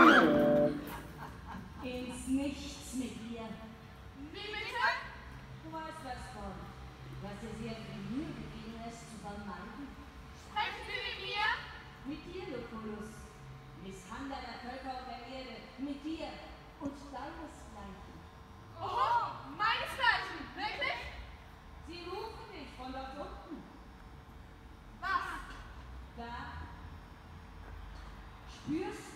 Ins Nichts mit dir. Wie bitte? Du weißt was von, was dir sehr viel Mühe gegeben ist, zu vermeiden. Sprechen Sie mit mir? Mit dir, Lucullus, Misshandler der Völker und der Erde, mit dir und deinesgleichen. Oho, meinesgleichen, wirklich? Sie rufen dich von dort unten. Was? Da spürst